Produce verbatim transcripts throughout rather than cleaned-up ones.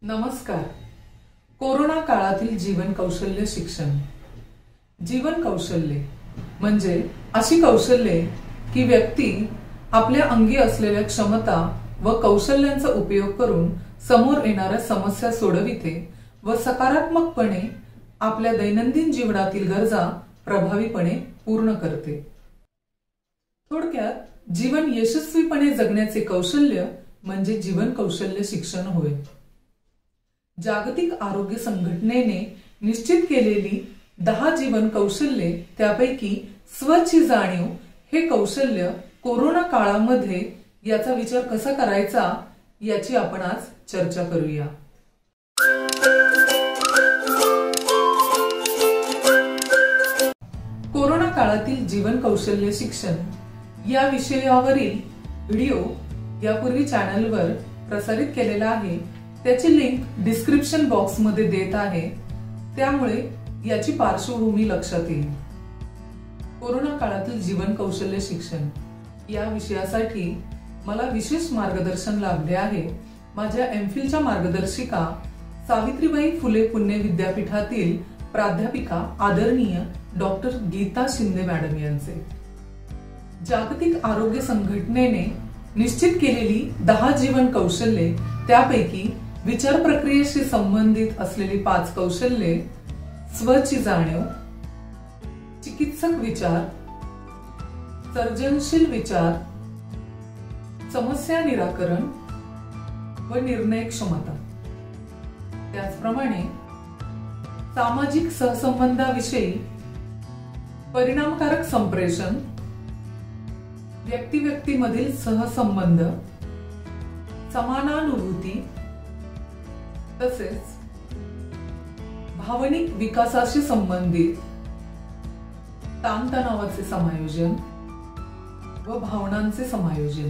नमस्कार. कोरोना काळातील जीवन कौशल्य शिक्षण. जीवन कौशल्ये म्हणजे अशी कौशल्ये की व्यक्ती आपल्या अंगी असलेल्या क्षमता व कौशल्यांचा उपयोग करून समोर येणाऱ्या समस्या सोडविते व सकारात्मकपणे आपल्या दैनंदिन जीवनातील गरजा प्रभावीपणे पूर्ण करते. थोडक्यात जीवन यशस्वीपणे जगण्याचे कौशल्य म्हणजे जीवन कौशल्य शिक्षण होय. जागतिक आरोग्य संघटनेने निश्चित केलेली दहा जीवन कौशल्ये त्यापैकी स्वची जाणीव हे कौशल्य कोरोना काळामध्ये याचा विचार कसा करायचा याची आपण आज चर्चा करूया. कोरोना काळातील जीवन कौशल्य शिक्षण या विषयावरील व्हिडिओ यापूर्वी चॅनलवर प्रसारित केलेला आहे. त्याची लिंक डिस्क्रिप्शन बॉक्स मध्ये देत आहे, त्यामुळे याची पार्श्वभूमी लक्षात येईल. कोरोना काळातील जीवन कौशल्य शिक्षण या विषयासाठी मला विशेष मार्गदर्शन लाभले आहे माझ्या एमफिलच्या मार्गदर्शिका सावित्रीबाई फुले पुणे विद्यापीठातील प्राध्यापिका आदरणीय डॉक्टर गीता शिंदे मॅडम यांचे. जागतिक आरोग्य संघटनेने निश्चित केलेली दहा जीवन कौशल्ये त्यापैकी विचार प्रक्रियेशी संबंधित असलेली पाच कौशल्ये स्वची जाणीव, चिकित्सक विचार, सर्जनशील विचार, समस्या निराकरण व निर्णय क्षमता, त्याचप्रमाणे सामाजिक सहसंबंधाविषयी परिणामकारक संप्रेषण, व्यक्ती व्यक्तीमधील सहसंबंध, समानानुभूती तसेच भावनिक विकासाशी संबंधित ताणतणावाचे समायोजन व भावनांचे समायोजन.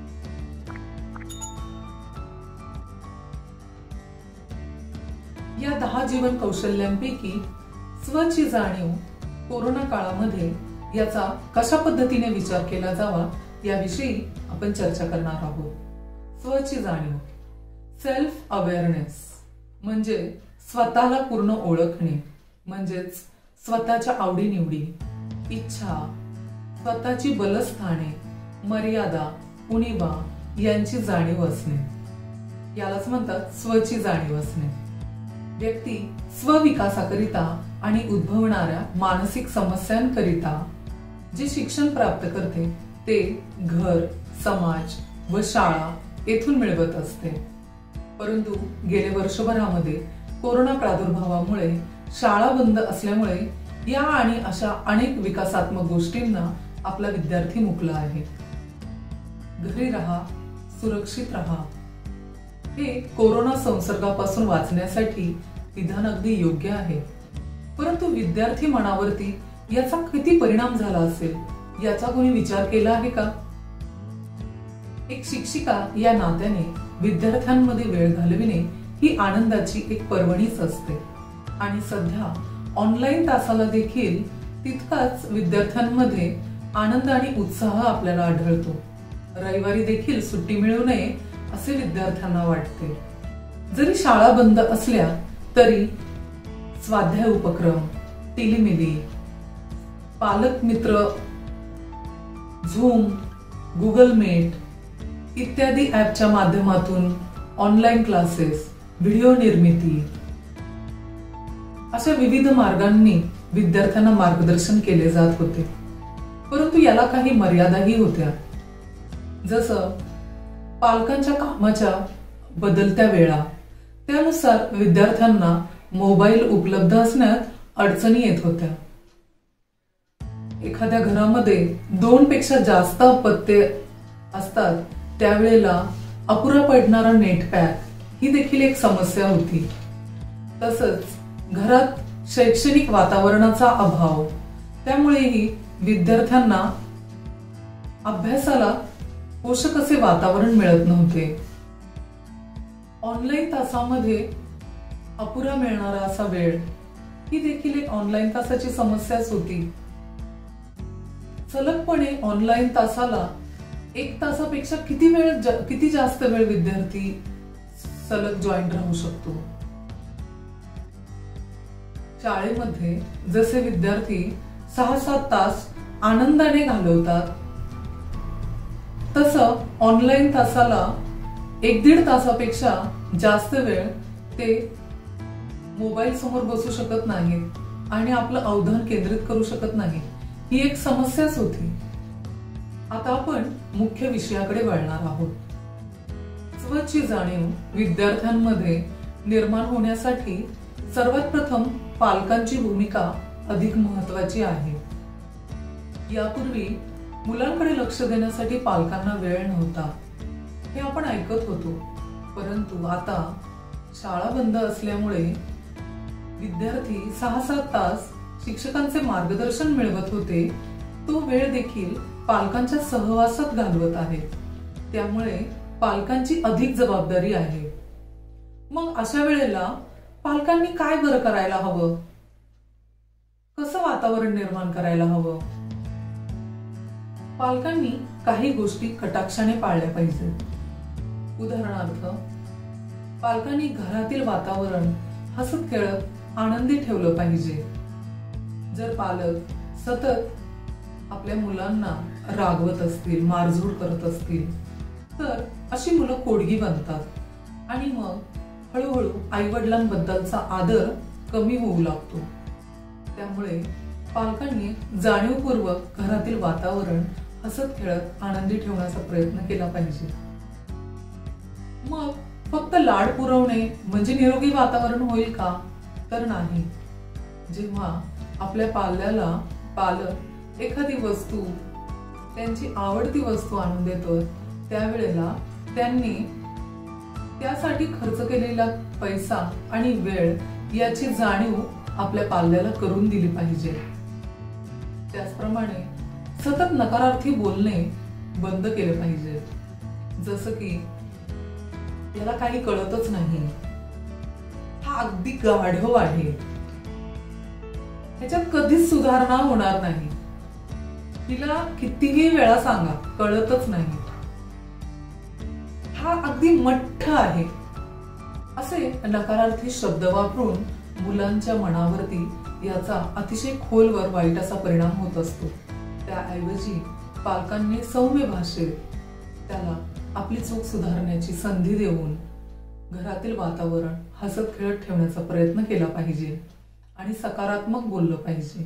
या दहा जीवन कौशल्यांपैकी स्वची जाणीव कोरोना काळामध्ये याचा कशा पद्धतीने विचार केला जावा याविषयी आपण चर्चा करणार आहोत. स्वची जाणीव, सेल्फ अवेअरनेस म्हणजे स्वतःला पूर्ण ओळखणे, म्हणजेच स्वतःच्या आवडीनिवडी, इच्छा, स्वतःची बलस्थाने, मर्यादा, उणिवा यांची जाणीव असणे, यालाच म्हणतात स्वची जाणीव असणे. व्यक्ती स्वविकासाकरिता आणि उद्भवणाऱ्या मानसिक समस्यांकरिता जे शिक्षण प्राप्त करते ते घर, समाज व शाळा येथून मिळवत असते. परंतु गेले वर्षभरामध्ये कोरोना प्रादुर्भावामुळे शाळा बंद असल्यामुळे या आणि अशा अनेक विकासात्मक गोष्टींना आपला विद्यार्थी मुकला आहे. घरी राहा, सुरक्षित राहा हे कोरोना संसर्गापासून वाचण्यासाठी विधान अगदी योग्य आहे. परंतु विद्यार्थी मनावरती याचा किती परिणाम झाला असेल याचा कोणी विचार केला आहे का? एक शिक्षिका या नात्याने विद्यार्थ्यांमध्ये वेळ घालविणे ही आनंदाची एक पर्वणीच असते आणि सध्या ऑनलाईन तासाला देखील तितकाच विद्यार्थ्यांमध्ये आनंद आणि उत्साह आपल्याला आढळतो. रविवारी देखील सुट्टी मिळू नये असे विद्यार्थ्यांना वाटते. जरी शाळा बंद असल्या तरी स्वाध्याय उपक्रम, टिलीमिली, पालक मित्र, झूम, गुगल मीट इत्यादी ऍपच्या माध्यमातून ऑनलाईन क्लासेस, व्हिडिओ निर्मिती अशा विविध मार्गांनी विद्यार्थ्यांना मार्गदर्शन केले जात होते. परंतु याला काही मर्यादाही होत्या. जसं पालकांच्या कामाच्या बदलत्या वेळा, त्यानुसार विद्यार्थ्यांना मोबाईल उपलब्ध असण्यात अडचणी येत होत्या. एखाद्या घरामध्ये दोन पेक्षा जास्त अपत्ये असतात त्यावेळेला अपुरा पडणारा नेट पॅक ही देखील एक समस्या होती. तसंच घरात शैक्षणिक वातावरणाचा अभाव, त्यामुळेही विद्यार्थ्यांना अभ्यासाला पोषक असे वातावरण मिळत नव्हते. ऑनलाईन तासामध्ये अपुरा मिळणारा असा वेळ ही देखील एक ऑनलाईन तासाची समस्याच होती. सलगपणे ऑनलाईन तासाला एक तासापेक्षा किती वेळ किती जास्त वेळ विद्यार्थी सलग जॉईन राहू शकतो. शाळेमध्ये जसे विद्यार्थी सहा सात तास आनंदाने घालवतात, तसं ऑनलाईन तासाला एक दीड तासापेक्षा जास्त वेळ ते मोबाईल समोर बसू शकत नाहीत आणि आपलं अवधान केंद्रित करू शकत नाही. ही एक समस्याच होती. आता आपण मुख्य विषयाकडे वळणार आहोत. स्वची जाणीव विद्यार्थ्यांमध्ये निर्माण होण्यासाठी सर्वात प्रथम पालकांची भूमिका अधिक महत्वाची आहे. यापूर्वी मुलांकडे लक्ष देण्यासाठी पालकांना वेळ नव्हता हे आपण ऐकत होतो. परंतु आता शाळा बंद असल्यामुळे विद्यार्थी सहा सात तास शिक्षकांचे मार्गदर्शन मिळवत होते, तो वेळ देखील पालकांच्या सहवासात घालवत आहेत. त्यामुळे पालकांची अधिक जबाबदारी आहे. मग अशा वेळेला पालकांनी काय बरं करायला हवं? कसं वातावरण निर्माण करायला हवं? पालकांनी काही गोष्टी कटाक्षाने पाळल्या पाहिजेत. उदाहरणार्थ, पालकांनी घरातील वातावरण हसत खेळत आनंदी ठेवलं पाहिजे. जर पालक सतत आपल्या मुलांना रागवत असतील, मारझोड करत असतील, तर अशी मुलं कोडगी बनतात आणि मग हळूहळू आई वडिलांबद्दलचा आदर कमी होऊ लागतो. त्यामुळे पालकांनी जाणीवपूर्वक घरातील वातावरण हसत खेळत आनंदी ठेवण्याचा प्रयत्न केला पाहिजे. मग फक्त लाड पुरवणे म्हणजे निरोगी वातावरण होईल का? तर नाही. जेव्हा आपल्या पाल्याला पालक एखादी वस्तू, त्यांची आवडती वस्तू आणून देतो, त्यावेळेला त्यांनी त्यासाठी खर्च केलेला पैसा आणि वेळ याची जाणीव आपल्या पाल्याला करून दिली पाहिजे. त्याचप्रमाणे सतत नकारार्थी बोलणे बंद केले पाहिजे. जसं की याला काही कळतच नाही, हा अगदी गाढव आहे, ह्याच्यात कधीच सुधारणा होणार नाही, तिला कितीही वेळा सांगा कळतच नाही, हा अगदी मठ्ठ आहे, असे नकारार्थी शब्द वापरून मुलांच्या मनावरती याचा अतिशय खोलवर वाईट असा परिणाम होत असतो. त्याऐवजी पालकांनी सौम्य भाषेत त्याला आपली चूक सुधारण्याची संधी देऊन घरातील वातावरण हसत खेळत ठेवण्याचा प्रयत्न केला पाहिजे आणि सकारात्मक बोललं पाहिजे.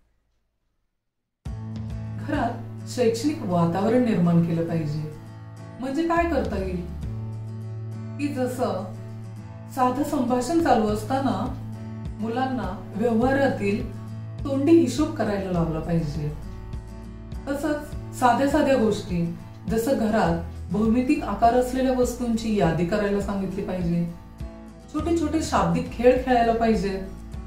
घरात शैक्षणिक वातावरण निर्माण केलं पाहिजे. म्हणजे काय करता येईल की जसं साधं संभाषण चालू असताना मुलांना व्यवहारातील तोंडी हिशोब करायला लावला पाहिजे. तसंच साध्या साध्या गोष्टी जसं घरात भौमितिक आकार असलेल्या वस्तूंची यादी करायला सांगितली पाहिजे. छोटे छोटे शाब्दिक खेळ खेळायला पाहिजे.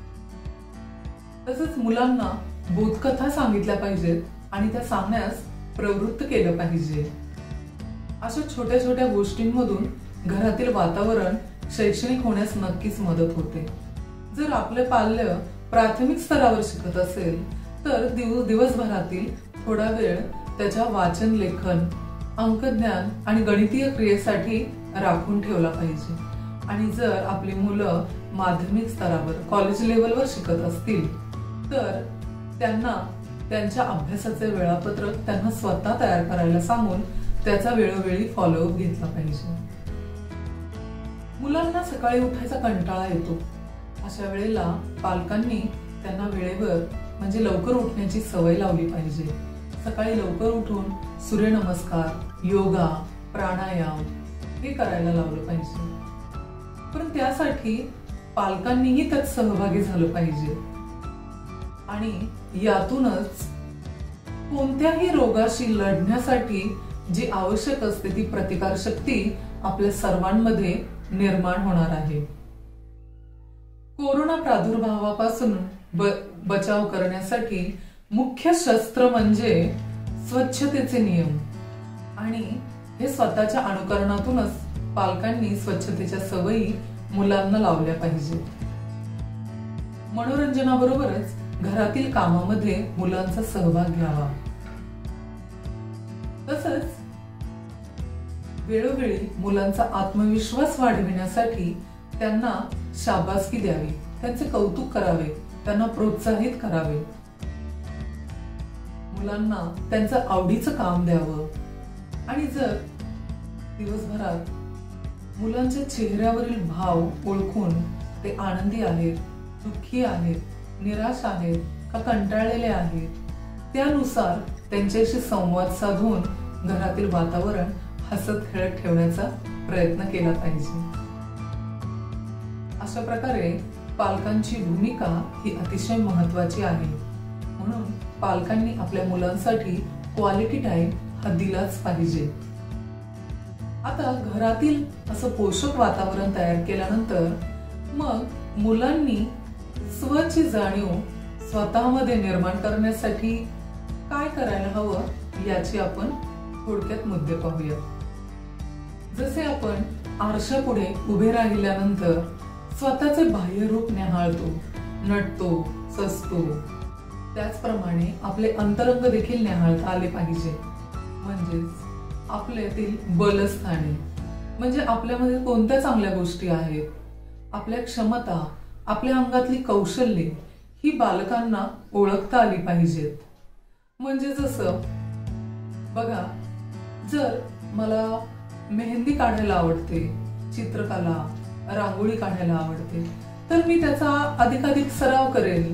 तसंच मुलांना बोधकथा सांगितल्या पाहिजेत आणि त्या सांगण्यास प्रवृत्त केलं पाहिजे. अशा छोट्या छोट्या गोष्टींमधून घरातील वातावरण शैक्षणिक होण्यास नक्कीच मदत होते. जर आपले पाल्य प्राथमिक स्तरावर शिकत असेल तर दिवसभरातील थोडा वेळ त्याच्या वाचन, लेखन, अंकज्ञान आणि गणितीय क्रियेसाठी राखून ठेवला पाहिजे. आणि जर आपली मुलं माध्यमिक स्तरावर, कॉलेज लेवलवर शिकत असतील तर त्यांना त्यांच्या अभ्यासाचे वेळापत्रक त्यांना स्वतः तयार करायला सांगून त्याचा वेळोवेळी फॉलोअप घेतला पाहिजे. मुलांना सकाळी उठायचा कंटाळा येतो. अशा वेळेला पालकांनी त्यांना वेळेवर म्हणजे लवकर उठण्याची सवय लावली पाहिजे. सकाळी लवकर उठून सूर्यनमस्कार, योगा, प्राणायाम हे करायला लावलं पाहिजे. पण त्यासाठी पालकांनीही त्यात सहभागी झालं पाहिजे आणि यातूनच कोणत्याही रोगाशी लढण्यासाठी जी आवश्यक असते ती प्रतिकार शक्ती आपल्या सर्वांमध्ये निर्माण होणार आहे. कोरोना प्रादुर्भावापासून बचाव करण्यासाठी मुख्य शस्त्र म्हणजे स्वच्छतेचे नियम आणि हे स्वतःच्या अनुकरणातूनच पालकांनी स्वच्छतेच्या सवयी मुलांना लावल्या पाहिजेत. मनोरंजनाबरोबरच घरातील कामामध्ये मुलांचा सहभाग घ्यावा. तसंच वेळोवेळी मुलांचा आत्मविश्वास वाढविण्यासाठी त्यांना शाबासकी द्यावी, त्यांचे कौतुक करावे, त्यांना प्रोत्साहित करावे. मुलांना त्यांचं आवडीचं काम द्यावं. आणि जर दिवसभरात मुलांच्या चेहऱ्यावरील भाव ओळखून ते आनंदी आहेत, दुःखी आहेत, निराश आहेत का कंटाळलेले आहेत, त्यानुसार त्यांच्याशी संवाद साधून घरातील वातावरण हसत खेळत ठेवण्याचा प्रयत्न केला पाहिजे. अशा प्रकारे पालकांची भूमिका ही अतिशय महत्त्वाची आहे. म्हणून पालकांनी आपल्या मुलांसाठी क्वालिटी टाइम हा दिलाच पाहिजे. आता घरातील असं पोषक वातावरण तयार केल्यानंतर मग मुलांनी स्वची जाणीव स्वतःमध्ये निर्माण करण्यासाठी काय करायला हवं याची आपण थोडक्यात मुद्दे पाहूया. जसे आपण आरशापुढे उभे राहिल्यानंतर स्वतःचे बाह्य रूप निहाळतो, नटतो, सजतो, त्याचप्रमाणे आपले अंतरंग देखील निहाळता आले पाहिजे. म्हणजेच आपल्यातील बलस्थाने म्हणजे आपल्यामध्ये कोणत्या चांगल्या गोष्टी आहेत, आपल्या क्षमता, आपल्या अंगातली कौशल्ये ही बालकांना ओळखता आली पाहिजेत. म्हणजे जसं बघा, जर मला मेहंदी काढायला आवडते, चित्रकला, रांगोळी काढायला आवडते, तर मी त्याचा अधिकाधिक सराव करेल.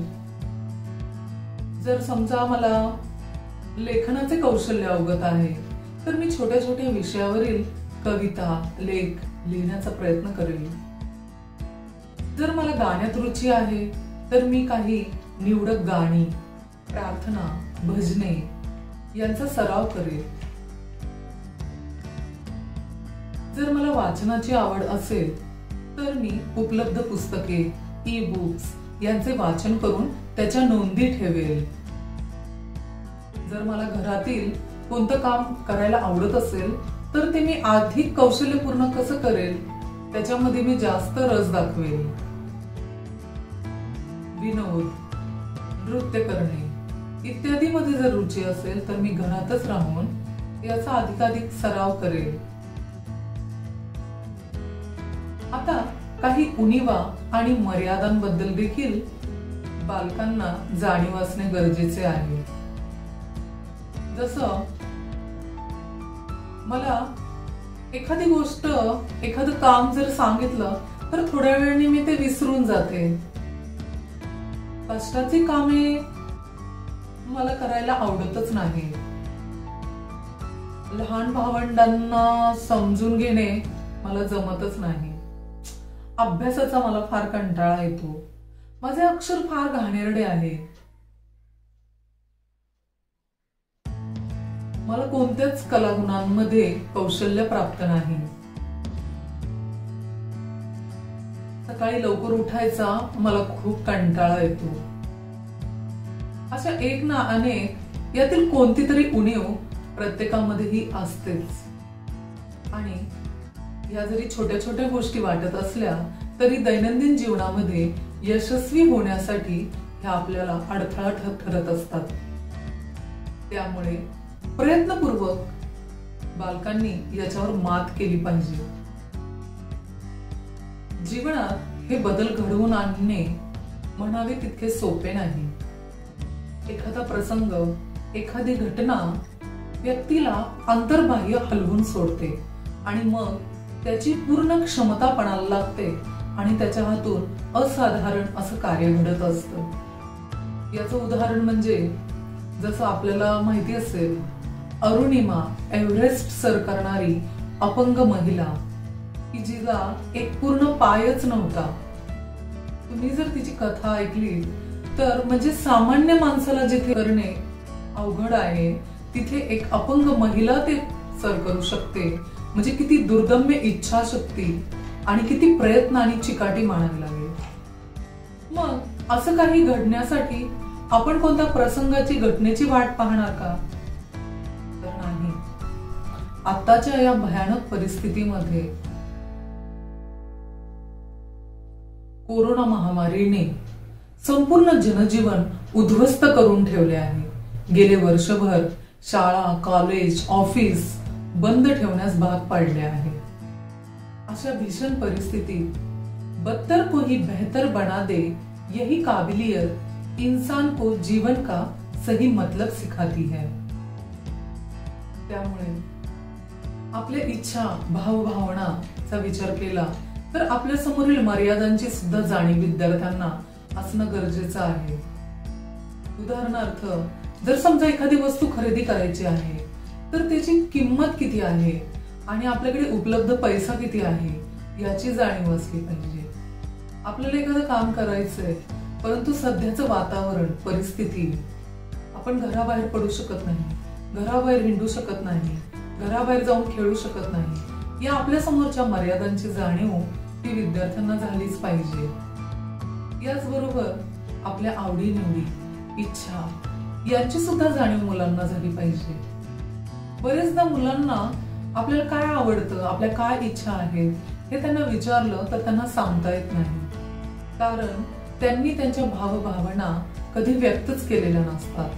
जर समजा मला लेखनाचे कौशल्य अवगत आहे, तर मी छोट्या छोट्या विषयावरील कविता, लेख लिहिण्याचा प्रयत्न करेल. जर मला गाण्यात रुची आहे, तर मी काही निवडक गाणी, प्रार्थना, भजने यांचा सराव करेल. जर मला वाचनाची आवड असेल, तर मी उपलब्ध पुस्तके, ई बुक्स यांचे वाचन करून त्याच्या नोंदी ठेवेल. जर मला घरातील कोणतं काम करायला आवडत असेल, तर ते मी अधिक कौशल्यपूर्ण कसं करेल त्याच्यामध्ये मी जास्त रस दाखवेल. विनोद, नृत्य करणे इत्यादी मध्ये जर रुची असेल, तर मी घरातच राहून याचा अधिकाधिक सराव करेल. आता काही उणिवा आणि मर्यादांबद्दल देखील बालकांना जाणीव असणे गरजेचे आहे. जसं मला एखादी गोष्ट, एखादं काम जर सांगितलं, तर थोड्या वेळाने मी ते विसरून जाते. कष्टाची कामे मला करायला आवडतच नाही. लहान भावंडांना समजून घेणे मला जमतच नाही. अभ्यासाचा मला फार कंटाळा येतो. माझे अक्षर फार घाणेरडे आहे. मला कोणत्याच कलागुणांमध्ये कौशल्य प्राप्त नाही. सकाळी लवकर उठायचा मला खूप कंटाळा येतो. अशा एक ना अनेक यातील कोणती तरी उणीव प्रत्येकामध्येही असतेच. आणि या जरी छोट्या छोट्या गोष्टी वाटत असल्या, तरी दैनंदिन जीवनामध्ये यशस्वी होण्यासाठी ह्या आपल्याला अडथळा ठरत असतात. त्यामुळे प्रयत्नपूर्वक बालकांनी याच्यावर मात केली पाहिजे. जीवनात हे बदल घडवून आणणे म्हणावे तितके सोपे नाही. एखादा प्रसंग, एखादी घटना व्यक्तीला अंतर्बाह्य हलवून सोडते आणि मग त्याची पूर्ण क्षमता पणाला लागते आणि त्याच्या हातून असाधारण असं कार्य घडत असतं. याचं उदाहरण म्हणजे जसं आपल्याला माहिती असेल, अरुणिमा एव्हरेस्ट सर करणारी अपंग महिला, की जिला एक पूर्ण पायच नव्हता. तुम्ही जर तिची कथा ऐकली तर म्हणजे सामान्य माणसाला जिथे करणे अवघड आहे, तिथे एक अपंग महिला ते सर करू शकते. म्हणजे किती दुर्दम्य इच्छाशक्ती आणि किती प्रयत्न आणि चिकाटी मानावी लागेल. मग असं काही घडण्यासाठी आपण कोणत्या प्रसंगाची, घटनेची वाट पाहणार का? तर नाही. आताच्या या भयानक परिस्थितीमध्ये कोरोना महामारीने संपूर्ण जनजीवन उद्ध्वस्त करून ठेवले आहे. गेले वर्षभर शाळा, कॉलेज, ऑफिस बंद ठेवण्यास भाग पाडले आहे। अशा भीषण परिस्थितीत बदतर को ही बेहतर बना दे यही काबिलियत इंसान को जीवन का सही मतलब सिखाती है। त्यामुळे आपल्या इच्छा भाव भावनाचा विचार केला तर आपल्या समोरील मर्यादांची सुद्धा जाणीव विद्यार्थ्यांना असणं गरजेचं आहे। उदाहरणार्थ, जर समजा एखादी वस्तू खरेदी करायची आहे तर त्याची किंमत किती आहे आणि आपल्याकडे उपलब्ध पैसा किती आहे याची जाणीव असली पाहिजे। आपल्याला एखादं काम करायचंय परंतु सध्याचं वातावरण परिस्थिती, आपण घराबाहेर पडू शकत नाही, घराबाहेर हिंडू शकत नाही, घराबाहेर जाऊन खेळू शकत नाही, या आपल्या समोरच्या मर्यादांची जाणीव ती विद्यार्थ्यांना झालीच पाहिजे। याचबरोबर आपल्या आवडी निवडी, इच्छा यांची सुद्धा जाणीव मुलांना झाली पाहिजे। बरेचदा मुलांना आपल्याला काय आवडतं, आपल्या काय इच्छा आहेत हे त्यांना विचारलं तर त्यांना सांगता येत नाही, कारण त्यांनी त्यांच्या भावभावना कधी व्यक्तच केलेल्या नसतात।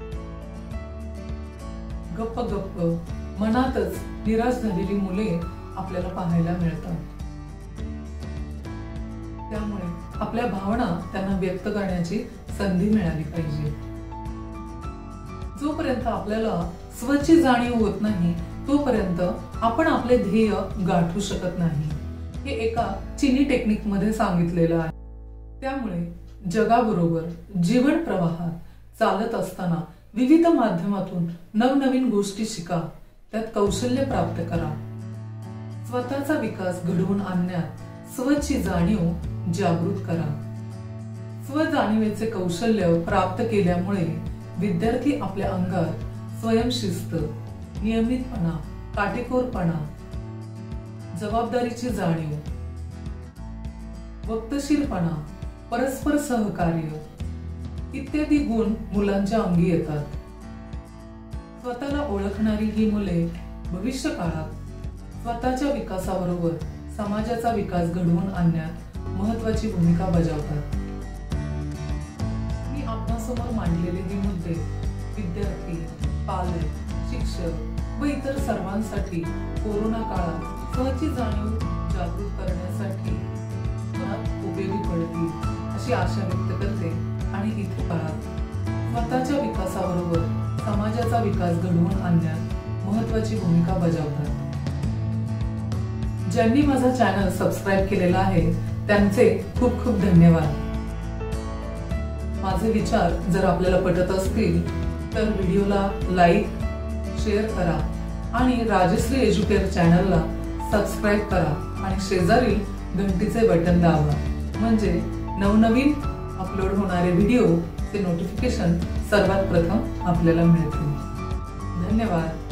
गप्प गप्प मनातच निराश झालेली मुले आपल्याला पाहायला मिळतात। त्यामुळे आपल्या भावना त्यांना व्यक्त करण्याची संधी मिळाली पाहिजे। जोपर्यंत आपल्याला स्वची जाणीव होत नाही तोपर्यंत आपण आपले ध्येय गाठू शकत नाही, हे एका चीनी टेक्निक मध्ये सांगितलेलं आहे। त्यामुळे जगाबरोबर जीवन प्रवाहात चालत असताना विविध माध्यमातून नवनवीन गोष्टी शिका, त्यात कौशल्य प्राप्त करा। स्वतःचा विकास घडवून आणण्यात स्वची जाणीव जागृत करा। स्वजाणीवेचे कौशल्य प्राप्त केल्यामुळे विद्यार्थी आपल्या अंगात स्वयंशिस्त, नियमितपणा, काटेकोरपणा, जबाबदारीची जाणीव, वक्तशीरपणा, परस्पर सहकार्य इत्यादी गुण मुलांच्या अंगी येतात। स्वतःला ओळखणारी ही मुले भविष्य काळात स्वतःच्या विकासाबरोबर समाजाचा विकास घडवून आणण्यात महत्त्वाची भूमिका बजावतात। मी आपणासमोर मांडलेले हे मुद्दे विद्यार्थी, पालक, शिक्षक व इतर सर्वांसाठी कोरोना काळात स्वची जाणीव जागृत करण्यासाठी उपयोगी पडतील अशी आशा व्यक्त करते आणि इथे काळात स्वतःच्या विकासाबरोबर समाजाचा विकास घडवून आणण्यात महत्त्वाची भूमिका बजावतात। ज्यांनी माझा चॅनल सबस्क्राईब केलेला आहे त्यांचे खूप खूप धन्यवाद। माझे विचार जर आपल्याला पटत असतील तर व्हिडिओला लाईक, शेअर करा आणि राजश्री एज्युकेअर चॅनलला सबस्क्राईब करा आणि शेजारील घंटीचे बटन दाबा, म्हणजे नवनवीन अपलोड होणारे व्हिडिओ चे नोटिफिकेशन सर्वात प्रथम आपल्याला मिळतील। धन्यवाद।